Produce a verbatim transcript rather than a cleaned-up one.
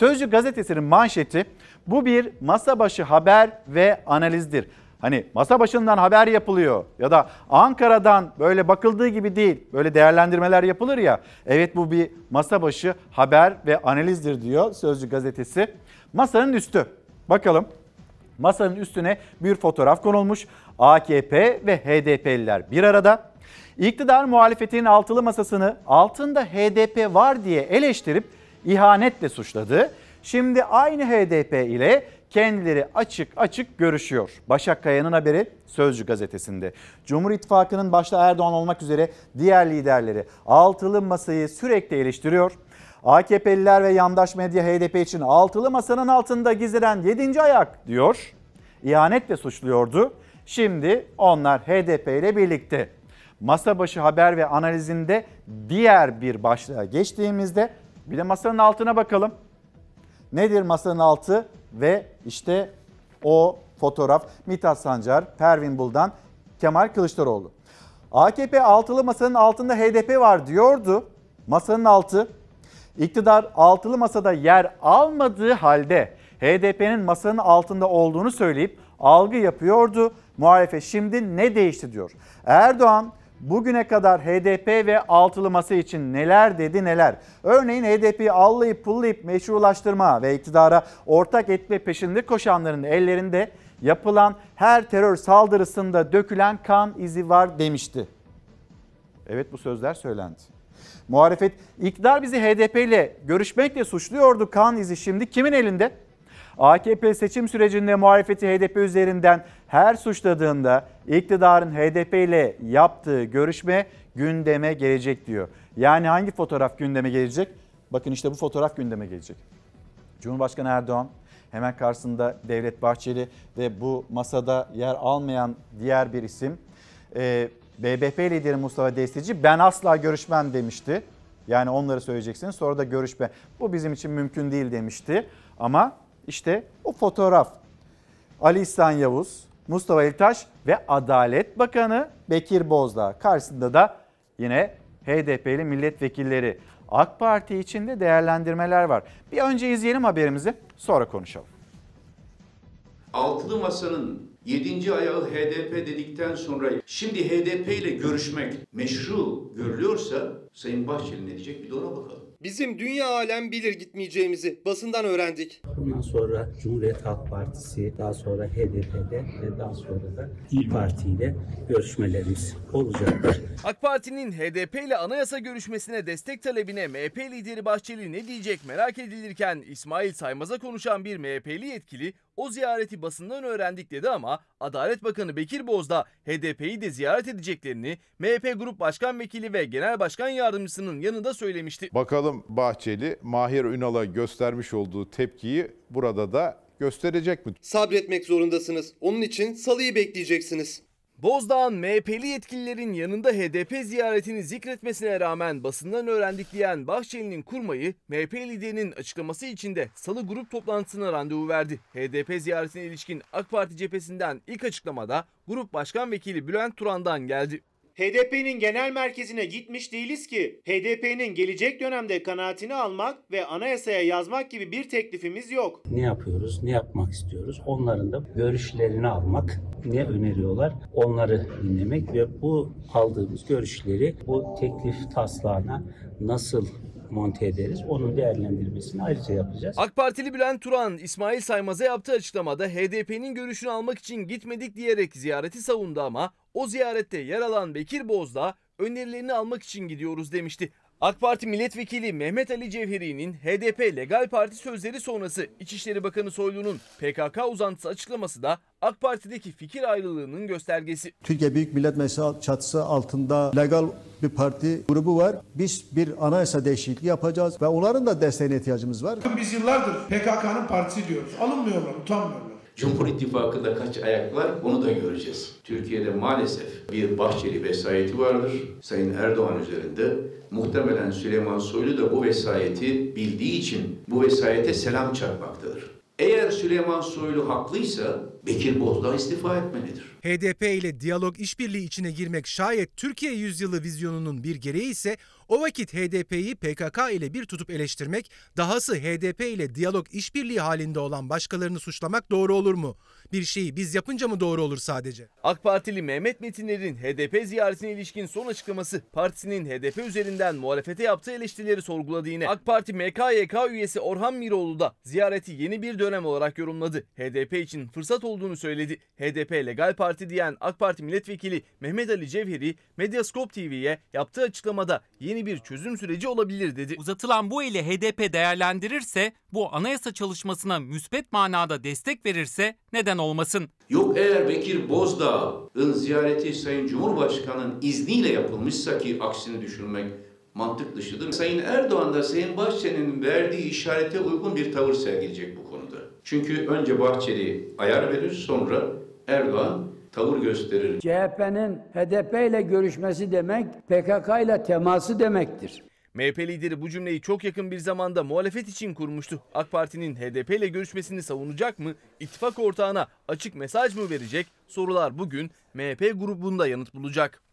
Sözcü gazetesinin manşeti bu bir masa başı haber ve analizdir. Hani masa başından haber yapılıyor ya da Ankara'dan böyle bakıldığı gibi değil, böyle değerlendirmeler yapılır ya. Evet, bu bir masa başı haber ve analizdir diyor Sözcü gazetesi. Masanın üstü. Bakalım, masanın üstüne bir fotoğraf konulmuş. A K P ve H D P'liler bir arada. İktidar muhalefetinin altılı masasını altında H D P var diye eleştirip ihanetle suçladı. Şimdi aynı H D P ile kendileri açık açık görüşüyor. Başak Kaya'nın haberi Sözcü gazetesinde. Cumhur İttifakı'nın başta Erdoğan olmak üzere diğer liderleri altılı masayı sürekli eleştiriyor. A K P'liler ve yandaş medya H D P için altılı masanın altında gizlenen yedinci ayak diyor. İhanetle suçluyordu. Şimdi onlar H D P ile birlikte. Masa başı haber ve analizinde diğer bir başlığa geçtiğimizde bir de masanın altına bakalım. Nedir masanın altı? Ve işte o fotoğraf Mithat Sancar, Pervin Buldan, Kemal Kılıçdaroğlu. A K P altılı masanın altında H D P var diyordu. Masanın altı. İktidar altılı masada yer almadığı halde H D P'nin masanın altında olduğunu söyleyip algı yapıyordu. Muhalefet şimdi ne değişti diyor. Erdoğan bugüne kadar H D P ve altılı masa için neler dedi neler. Örneğin H D P'yi allayıp pullayıp meşrulaştırma ve iktidara ortak etme peşinde koşanların ellerinde yapılan her terör saldırısında dökülen kan izi var demişti. Evet, bu sözler söylendi. Muhalefet iktidar bizi H D P ile görüşmekle suçluyordu, kan izi şimdi kimin elinde? A K P seçim sürecinde muhalefeti H D P üzerinden her suçladığında iktidarın H D P ile yaptığı görüşme gündeme gelecek diyor. Yani hangi fotoğraf gündeme gelecek? Bakın işte bu fotoğraf gündeme gelecek. Cumhurbaşkanı Erdoğan, hemen karşısında Devlet Bahçeli ve bu masada yer almayan diğer bir isim e, B B P lideri Mustafa Destici, ben asla görüşmem demişti. Yani onları söyleyeceksiniz, sonra da görüşme. Bu bizim için mümkün değil demişti. Ama işte o fotoğraf. Ali İhsan Yavuz, Mustafa Eltaş ve Adalet Bakanı Bekir Bozdağ. Karşısında da yine H D P'li milletvekilleri. AK Parti için de değerlendirmeler var. Bir önce izleyelim haberimizi, sonra konuşalım. Altılı Masa'nın yedinci ayağı H D P dedikten sonra şimdi H D P ile görüşmek meşru görülüyorsa Sayın Bahçeli ne diyecek, bir de ona bakalım. Bizim dünya alem bilir gitmeyeceğimizi basından öğrendik. Bundan sonra Cumhuriyet Halk Partisi, daha sonra H D P'de ve daha sonra da İYİ Parti ile görüşmelerimiz olacaktır. AK Parti'nin H D P ile anayasa görüşmesine destek talebine M H P lideri Bahçeli ne diyecek merak edilirken İsmail Saymaz'a konuşan bir M H P'li yetkili o ziyareti basından öğrendik dedi ama Adalet Bakanı Bekir Bozdağ H D P'yi de ziyaret edeceklerini M H P Grup Başkan Vekili ve Genel Başkan Yardımcısının yanında söylemişti. Bakalım Bahçeli Mahir Ünal'a göstermiş olduğu tepkiyi burada da gösterecek mi? Sabretmek zorundasınız. Onun için salıyı bekleyeceksiniz. Bozdağ'ın M H P'li yetkililerin yanında H D P ziyaretini zikretmesine rağmen basından öğrendik diyen Bahçeli'nin kurmayı M H P liderinin açıklaması için de salı grup toplantısına randevu verdi. H D P ziyaretine ilişkin AK Parti cephesinden ilk açıklamada Grup Başkan Vekili Bülent Turan'dan geldi. H D P'nin genel merkezine gitmiş değiliz ki. H D P'nin gelecek dönemde kanaatini almak ve anayasaya yazmak gibi bir teklifimiz yok. Ne yapıyoruz, ne yapmak istiyoruz? Onların da görüşlerini almak, ne öneriyorlar onları dinlemek ve bu aldığımız görüşleri bu teklif taslağına nasıl monte ederiz, onun değerlendirmesini ayrıca yapacağız. AK Partili Bülent Turan, İsmail Saymaz'a yaptığı açıklamada H D P'nin görüşünü almak için gitmedik diyerek ziyareti savundu ama o ziyarette yer alan Bekir Bozdağ önerilerini almak için gidiyoruz demişti. AK Parti Milletvekili Mehmet Ali Cevheri'nin H D P Legal Parti sözleri sonrası İçişleri Bakanı Soylu'nun P K K uzantısı açıklaması da AK Parti'deki fikir ayrılığının göstergesi. Türkiye Büyük Millet Meclisi çatısı altında legal bir parti grubu var. Biz bir anayasa değişikliği yapacağız ve onların da desteğine ihtiyacımız var. Biz yıllardır P K K'nın partisi diyoruz. Alınmıyorlar, utanmıyorlar. Cumhur İttifakı'nda kaç ayak var onu da göreceğiz. Türkiye'de maalesef bir Bahçeli vesayeti vardır. Sayın Erdoğan üzerinde muhtemelen Süleyman Soylu da bu vesayeti bildiği için bu vesayete selam çakmaktadır. Eğer Süleyman Soylu haklıysa Bekir Bozdağ istifa etmelidir. H D P ile diyalog işbirliği içine girmek şayet Türkiye yüzyılı vizyonunun bir gereği ise O vakit H D P'yi P K K ile bir tutup eleştirmek, dahası H D P ile diyalog işbirliği halinde olan başkalarını suçlamak doğru olur mu? Bir şeyi biz yapınca mı doğru olur sadece? AK Partili Mehmet Metinler'in H D P ziyaretine ilişkin son açıklaması, partisinin H D P üzerinden muhalefete yaptığı eleştirileri sorguladı yine. AK Parti M K Y K üyesi Orhan Miroğlu da ziyareti yeni bir dönem olarak yorumladı. H D P için fırsat olduğunu söyledi. H D P legal parti diyen AK Parti milletvekili Mehmet Ali Cevheri, Medyascope T V'ye yaptığı açıklamada yeni bir çözüm süreci olabilir dedi. Uzatılan bu eli H D P değerlendirirse, bu anayasa çalışmasına müspet manada destek verirse neden olmasın? Yok eğer Bekir Bozdağ'ın ziyareti Sayın Cumhurbaşkanı'nın izniyle yapılmışsa, ki aksini düşünmek mantık dışıdır. Sayın Erdoğan da Sayın Bahçeli'nin verdiği işarete uygun bir tavır sergileyecek bu konuda. Çünkü önce Bahçeli ayar verir, sonra Erdoğan tavır gösterir. C H P'nin H D P ile görüşmesi demek, P K K ile teması demektir. M H P lideri bu cümleyi çok yakın bir zamanda muhalefet için kurmuştu. AK Parti'nin H D P ile görüşmesini savunacak mı? İttifak ortağına açık mesaj mı verecek? Sorular bugün M H P grubunda yanıt bulacak.